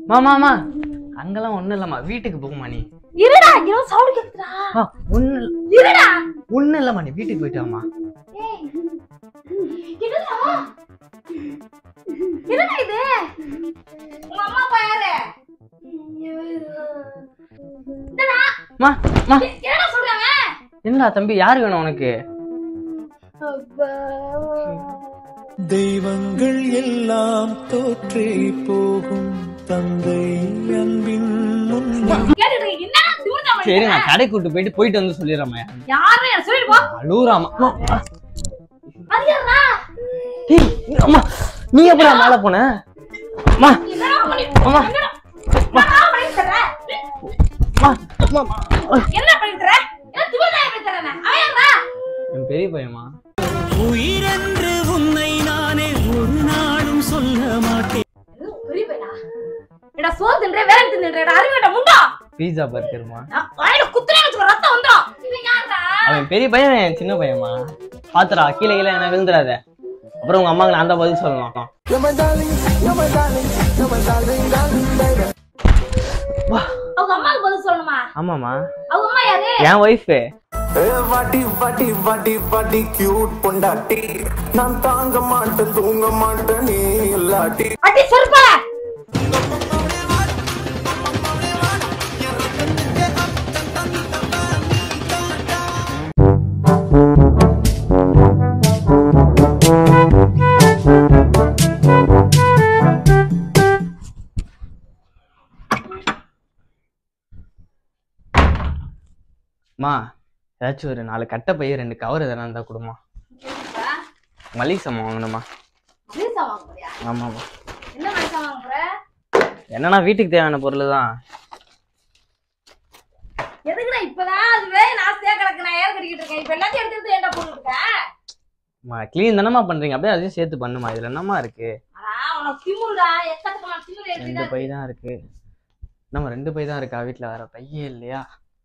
மாமா அங்கெல்லாம் ஒண்ணும் இல்லம்மா, வீட்டுக்கு போகுமா நீ. இருடா, இங்க சவுண்ட் கேக்குதுடா. ஒண்ணு இருடா, ஒண்ணும் இல்லம்மா, நீ வீட்டுக்கு போயிட்டாமா. ஏய் என்னடா என்னடா இது? உங்க அம்மா அப்பா யாரு? என்னடா மா மா என்னடா சொல்றாங்க? என்னடா தம்பி, யாரு வேணும் உனக்கு? தெய்வங்கள் எல்லாம் தோற்றே போகும் தந்தை அன்பின் சரி, நான் கடை போயிட்டு வந்து சொல்லிடுறேன். யாரு சொல்லிட்டு போ. அழுறாமா. அது யாரா? டேய் அம்மா, நீ எப்படா மேல போன? அம்மா என்னடா பண்ணி? அம்மா என்னடா பண்ணி தர? அம்மா என்ன பண்ணி தர? என்ன திமிரா பண்ணி தரன? அவன் யாரா? என் பெரிய பையன்மா. உயிரென்று உன்னை நானே ஒரு நாளும் சொல்ல மாட்டேன். பெரிய பையனா? எடா சோறு தின்றே வேற தின்றேடா, அறிவேடா முண்டா. பீஸா பர்கர்மா. வாயில குத்துறே வச்சு ரத்தம் வந்துரும். இவன் யாரா? அவன் பெரிய பையன், என் சின்ன பையன்மா. பாத்துடா, கீழே கீழே என்ன விழுந்துடாத. அப்புறம் உங்க அம்மாக்கு நான் தான் பதில் சொல்லலாம். அவங்க அம்மாக்கு பதில் சொல்லணுமா? ஆமாமா. அவங்க அம்மா யாரு? என் ஒய்ஃப். வாட்டி வாட்டி வாட்டி வாட்டி கியூட் பொண்டாட்டி, நான் தாங்க மாட்டேன் தூங்க மாட்டேன் நீ இல்லாட்டி. அடி சொர்பா. மா, ஏதாச்சும் ஒரு 4 கட்டை பை 2 கவர் எதனா இருந்தா கொடுமா. மளிகை சாமான் வாங்கணுமா. ஆமாமா. என்னன்னா வீட்டுக்கு தேவையான பொருள் தான். எதுக்குடா இப்பதான் அதுவே நாஸ்தியா கிடக்கு, நான் ஏர் கட்டிக்கிட்டு இருக்கேன். இப்ப எல்லாத்தையும் எடுத்து ஏன்டா போட்டுருக்க? மா க்ளீன் தானமா பண்றீங்க, அப்படியே அதையும் சேர்த்து பண்ணுமா. இதுல என்னமா இருக்கு? உனக்கு திமுறா, எக்கச்சக்கமா திமுற இருக்கு. 2 பை தான் இருக்கு. நம்ம 2 பை தான் இருக்கா வீட்டுல, வேற பையே இல்லையா?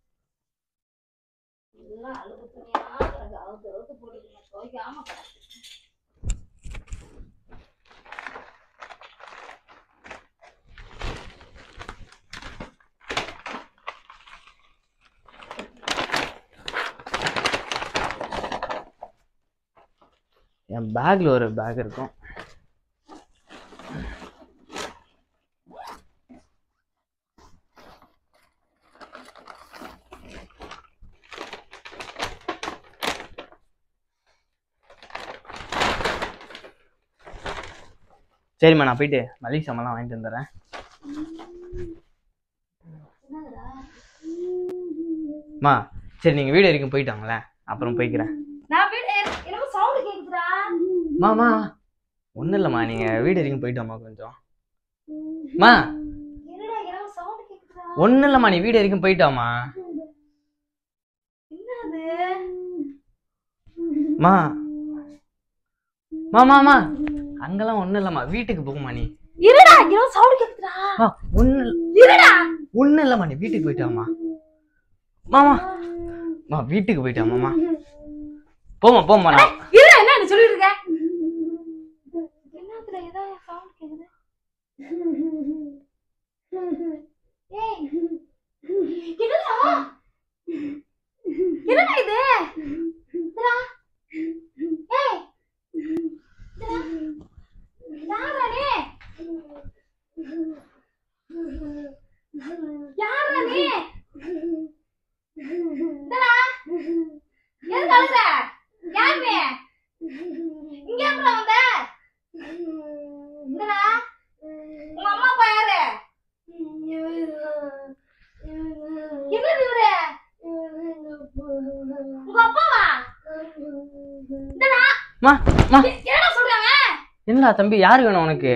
எல்லாம் அழுகு துணியா கிடக்கு, அவுத்து போட்டுக்கணும், துவைக்காம கிடக்கு. என் பேக்ல ஒரு பேக் இருக்கும். சரிம்மா, நான் போயிட்டு மளிகை சாமான்லாம் வாங்கிட்டு வந்துடுறேன். மா சரி, நீங்க வீடு வரைக்கும் போயிட்டாங்களே, அப்புறம் போய்க்கிறேன். மாமா ஒன்றும் இல்லைம்மா, நீங்க வீடு வரைக்கும் போயிட்டோம்மா கொஞ்சம். மா ஒன்றும் இல்லைம்மா, நீ வீடு வரைக்கும் போயிட்டாமா. மா மாமா அங்கெல்லாம் ஒண்ணும் இல்லம்மா, வீட்டுக்கு போகுமா நீ. இருடா, இங்க சவுண்ட் கேக்குதுடா. ஒண்ணும் இல்லம்மா, நீ வீட்டுக்கு போயிட்டாமா. மாமா மா வீட்டுக்கு போயிட்டாமா. போமா போமா. இருடா, என்ன நீ சொல்லிட்டு இருக்க? என்னத்துல ஏதோ சவுண்ட் கேக்குது. ஏய் என்னடா? என்னடா இது? இதா ஏய் என்னடா தம்பி, யாரு வேணும் உனக்கு?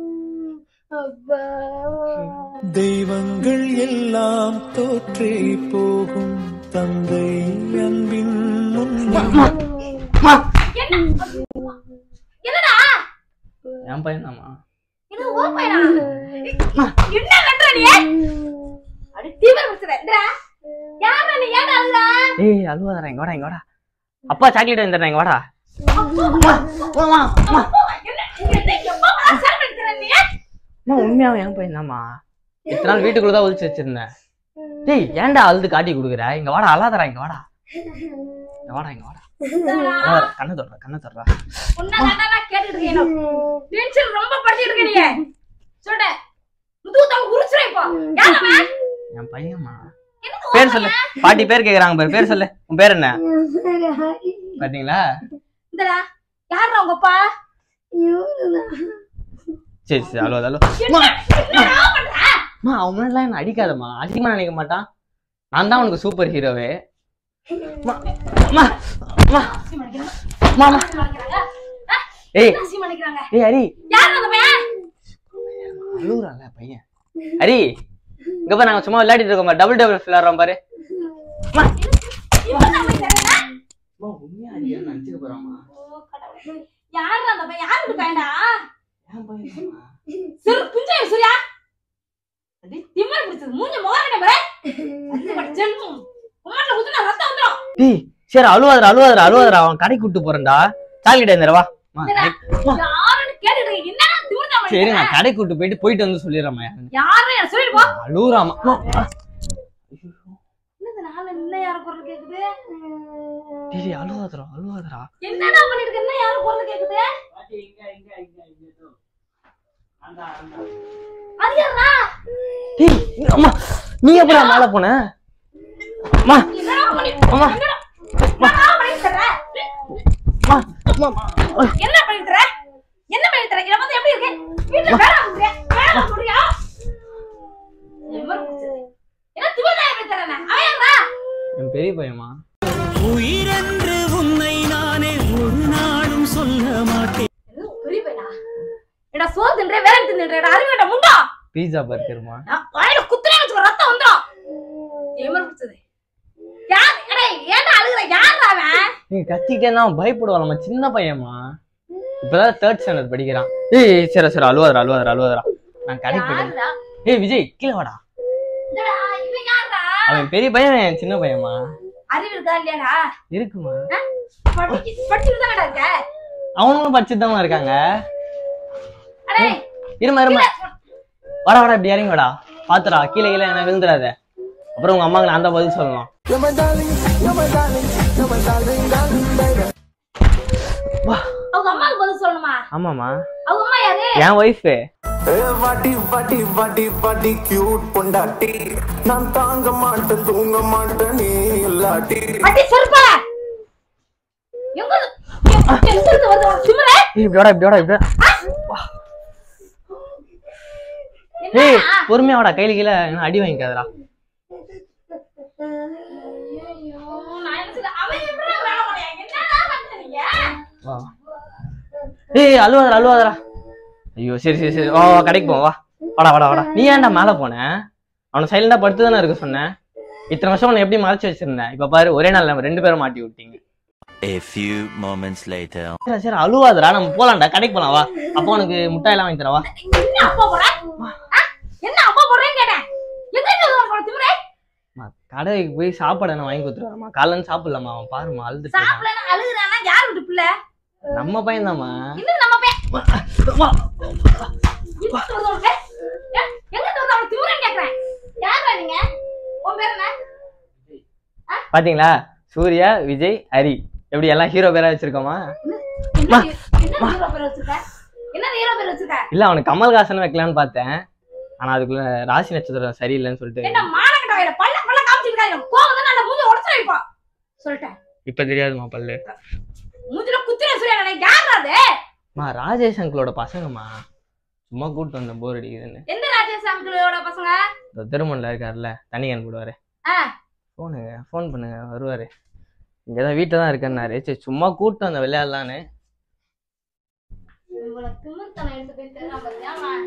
தெய்வங்கள் எல்லாம் தோற்றே போகும் தந்தை அன்பின் என்னடா? என் பையன்தாம்மா. இது ஓ பையனா? என்ன கட்டற நீ? அடி தீவிர பிடிச்சறடா. யாரா நீ, ஏன் அழுற? ஏய் அழுவாதடா, இங்க வாடா இங்க வாடா. அப்பா சாக்லேட் வாங்கிட்டறேன், இங்க வாடா. அம்மா அம்மா என்ன எப்ப சரக்கு எடுக்கற நீ? அம்மா உண்மையாவே என் பையன்தாம்மா. இத்தனை நாள் வீட்டுக்குள்ளதான் ஒழிச்சு வச்சிருந்தேன். டேய் ஏன்டா அழுது காட்டி கொடுக்குற? இங்க வாடா, அழாதடா, இங்க வாடா, இங்க வாடா, இங்க வாடா. கண்ணை தொடரா, கண்ணை தொடரா. கேட்டுட்டு இருக்கேன், ரொம்ப படிச்சுட்டு இருக்கீங்க. சொல்ற முதுகுத்தாங்க உரிச்சுறேன். இப்போ யாரமா? என் பையன்மா. பேர் சொல்லு. பாட்டி பேர் கேக்குறாங்க பாரு. பேர் சொல்லு. உன் பேர் என்ன? பாத்தீங்களா? இந்தடா யாரா உங்க அப்பா? சரி சரி, அலோ அலோ. அம்மா அவன் முன்னாடிலாம் என்ன அடிக்காதம்மா. அதிகமா நினைக்க மாட்டான். நான் தான் உனக்கு சூப்பர் ஹீரோவே. ஏய் ஏய் ஹரி, அழுகுறான்ல பையன். ஹரி இங்க பாரு, நாங்க சும்மா விளையாடிட்டு இருக்கோம். டபுள் டபுள் விளையாடுறோம் பாரு. உண்மையா ஹரியா நினைச்சுக்க போறாமா? யாரா அந்த பையன்? யாரு பையனா? என் பையன்மா. சரி புஞ்சை சூர்யா. அடி திமிர பிடிச்சது மூஞ்ச மோரனே பாரு. அது பச்சன்னு உமாட்ட குத்துனா ரத்தம் வந்துரும். டேய் சரி அழுவாதடா, அழுவாதடா, அழுவாதடா. அவன் கடைக்கு கூட்டி போறேன்டா. சாக்லேட் ஏந்தறவா. யாருன்னு கேட்டுட்டு இருக்கீங்க? என்ன திமிரா மாதிரி? சரி நான் கடைக்கு கூட்டி போயிட்டு வந்து சொல்லிறேன்மா. யாரே சொல்லிடு போ. அழுறாமா. என்னது நாள என்ன யார குரல் கேக்குது? டேய் அழுவாதடா, அழுவாதடா. என்னடா பண்ணிட்டு இருக்க? என்ன யார குரல் கேக்குது? இங்க அது யாரா? டேய் அம்மா நீ எப்படா மேல போன? அம்மா என்னடா பண்ணிட்டு? அம்மா என்னடா பண்ணிட்டு இருக்க? அம்மா அம்மா என்ன பண்ணிட்டு இருக்க? என்ன பண்ணிட்டு இருக்க? இத பத்தி எப்படி இருக்கு? வீட்ல வேலை பண்றியா? வேலை பண்றியா? என்ன திமிரா எப்படி தரன? அவன் யாரா? என் பெரிய பையன்மா. உயிரென்று உன்னை நானே ஒரு நாளும் சொல்ல மாட்டேன். பெரிய பையனா? எடா சோறு தின்றே வேற தின்றேடா. அறிவேடா முண்டா. பீஸா பர்கர்மா. வாயில குத்துறே வச்சுக்க ரத்தம் வந்துரும். ஏமர் குத்துது. யார்? டேய் ஏன்டா அழுகுற? யாரா அவன்? நீ கத்திட்டே தான் பயப்படுவானம்மா. சின்ன பையன்மா. இப்பதான் 3rd ஸ்டாண்டர்ட் படிக்கிறான். ஏய் சரி சரி அழுவாதடா, அழுவாதடா, அழுவாதடா. நான் கடைக்கு போயிட்டேன். ஏய் விஜய் கீழே வாடா. டேடா இவன் யாரா? அவன் பெரிய பையன், சின்ன பையன்மா. அறிவு இருக்கா இல்லையாடா? இருக்குமா? படிச்சிட்டு தான் இருக்க. அவனும் படிச்சுட்டு தான் இருக்காங்க. அடே இருமா இருமா. வாடா வாடா, இப்படி இறங்கி வாடா. பாத்துடா கீழே கீழே என்ன விழுந்துடாத. அப்புறம் உங்க அம்மாக்கு நான் தான் பதில் சொல்லலாம். அவங்க அம்மாக்கு பதில் சொல்லணுமா? ஆமாமா. அவங்க அம்மா யாரு? என் ஒய்ஃப். வாட்டி வாட்டி வாட்டி வாட்டி கியூட் பொண்டாட்டி, நான் தாங்க மாட்டேன் தூங்க மாட்டேன் நீ இல்லாட்டி. அடி செருப்பா. எங்க எங்க வந்து சிமரே? இப்படி வாடா, இப்படி வாடா, இப்படி. ஏய் பொறுமையா வாடா, கையில கீழே அடி வாங்கிக்காதடா. ஐயோ நான் என்ன சொல்ல? அவன் எப்பறா வேலை பண்ணயா? என்னடா பண்றீங்க? வா. ஏய் அழுவாதடா, அழுவாதடா. ஐயோ சரி சரி சரி, வா வா கடைக்கு போ. வா வாடா வாடா வாடா. நீ ஏன்டா மேல போன? அவனை சைலண்டா படுத்து தானே இருக்க சொன்னேன். இத்தனை வருஷம் உன்னை எப்படி மறைச்சு வச்சிருந்தேன்? இப்ப பாரு ஒரே நாள் நம்ம 2 பேரும் மாட்டி விட்டீங்க. A few moments later. சரி சரி அழுவாதடா, நம்ம போலாம்டா, கடைக்கு போலாம். வா அப்பா உனக்கு முட்டாய் எல்லாம் வாங்கி தரவா. என்ன அப்பா போற? என்ன அப்பா போறேன்னு கேட்டேன். எங்க போற திமிரே? கடைக்கு போய் சாப்பாடு என்ன வாங்கி கொடுத்துருவாமா. காலையில சாப்பிடலாமா? அவன் பாருமா அழுதுட்டு. சாப்பிடல அழுகுறானா? யார் வீட்டு பிள்ளை? நம்ம பையன் தாமா. இன்னும் நம்ம பையன். எங்க தோற அவன் திமிரேன்னு கேக்குறேன். யாரா நீங்க? உன் பேர் என்ன? பாத்தீங்களா? சூர்யா, விஜய், ஹரி. எப்படி எல்லாம் ஹீரோ பேரா வச்சிருக்கோமா? என்ன ஹீரோ பேர் வச்சிருக்க? என்ன ஹீரோ பேர் வச்சிருக்க? இல்ல அவனுக்கு கமல்ஹாசன் வைக்கலாம்னு பார்த்தேன். ஆனா அதுக்குள்ள ராசி நட்சத்திரம் சரியில்லைன்னு சொல்லிட்டு. என்ன மானங்கட்ட வயல பல்ல பல்ல காமிச்சிருக்காங்க. கோவம் தான் நான் மூஞ்சி உடைச்சறேன் இப்போ. சொல்லிட்டேன். இப்ப தெரியாதுமா பல்லு. மூஞ்சில குத்துறே சூர்யா. நான் யாரா அது? ராஜேஷ் அங்கிளோட பசங்கம்மா. சும்மா கூட்டு வந்த போர் அடிக்குதுன்னு. எந்த ராஜேஷ் அங்கிளோட பசங்க? திருமணம்ல இருக்காருல்ல, தண்ணி கேன் போடுவாரு. ஃபோன் பண்ணுங்க வருவாரு. இங்கதான் வீட்டுல தான் இருக்கேன்னாரு. சரி சும்மா கூட்டு வந்த விளையாடலான்னு. இவ்வளவு திமிர்த்தனை எடுத்து போய் தேடுறான் பாத்தியா அவன்?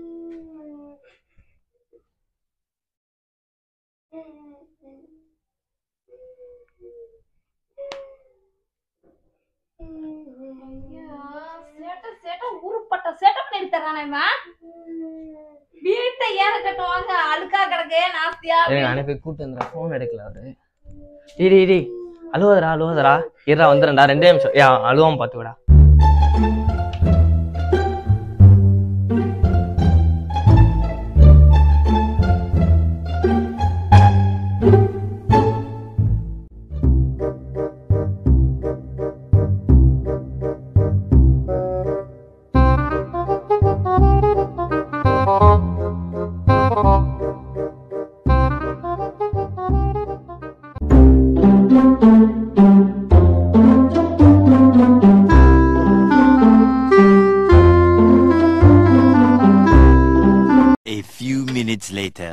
உருப்பட்ட சேட்டை பண்ணிட்டு தரானே வீட்டை ஏற கட்டுவாங்க. அழுக்கா கிடக்கு நாஸ்தியா. அனுப்பி கூட்டு வந்துடுறேன். ஃபோன் எடுக்கல அவரு. இடி அழுவதரா அழுவதரா. இருடா வந்துடுறேன்டா, 2 நிமிஷம். அழுவாம பாத்து விடா. minutes later.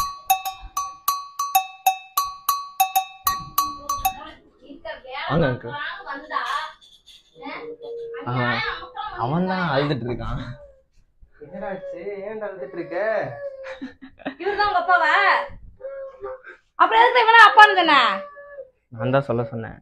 வாங்க அங்கிள். அவன் தான் அழுதுட்டு இருக்கான். என்னடாச்சு? ஏன்டா அழுதுட்டு இருக்க? இவர்தான் உங்க அப்பாவா? அப்புறம் எதுக்கு இவனா அப்பான்னு சொன்ன? நான் தான் சொல்ல சொன்னேன்.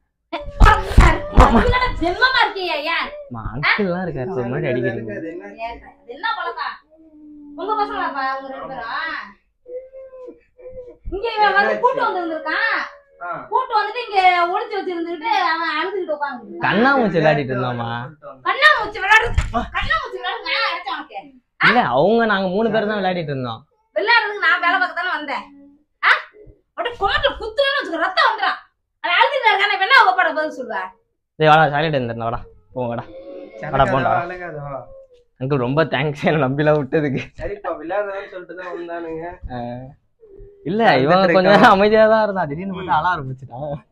ஜென்மமா இருக்கியா? ஏன் அங்கிள்லாம் இருக்காரு, ஒரு மாதிரி அடிக்கிறீங்க. என்ன பழக்கம்? உங்க பசங்களா உங்க 2 பேரும்? இங்க இவன் வந்து கூட்டு வந்திருக்கான். கூட்டு வந்துட்டு இங்க ஒளிச்சு வச்சிருந்துட்டு அவன் அழுதுகிட்டு உட்கார்ந்து கண்ணாமூச்சி விளையாடிட்டு இருந்தாமா? கண்ணாமூச்சி விளையாடுங்க அடிச்சா உனக்கு? இல்ல, அவங்க நாங்க 3 பேர் தான் விளையாடிட்டு இருந்தோம். விளையாடுறதுக்கு நான் வேலை பார்க்க தானே வந்தேன். அப்படியே கொமட்டில் குத்துன்னு வச்சுக்க, ரத்தம் வந்துடும். அவன் அழுதுட்டு இருக்கான என்ன அவ பட பதில் சொல்லுவா? டேய் வாடா, சாக்லேட் இருந்தேன், வாடா போங்கடா. வாடா போண்டா. அங்கிள் ரொம்ப தேங்க்ஸ் என்ன நம்பிலாம் விட்டதுக்கு. சரிப்பா, விளையாடுறதுன்னு சொல்லிட்டு தான் வந்தானுங்க. இல்ல, இவங்க கொஞ்சம் அமைதியா தான் இருந்தா, திடீர்னு மட்டும் அழ ஆரம்பிச்சுட்டான்.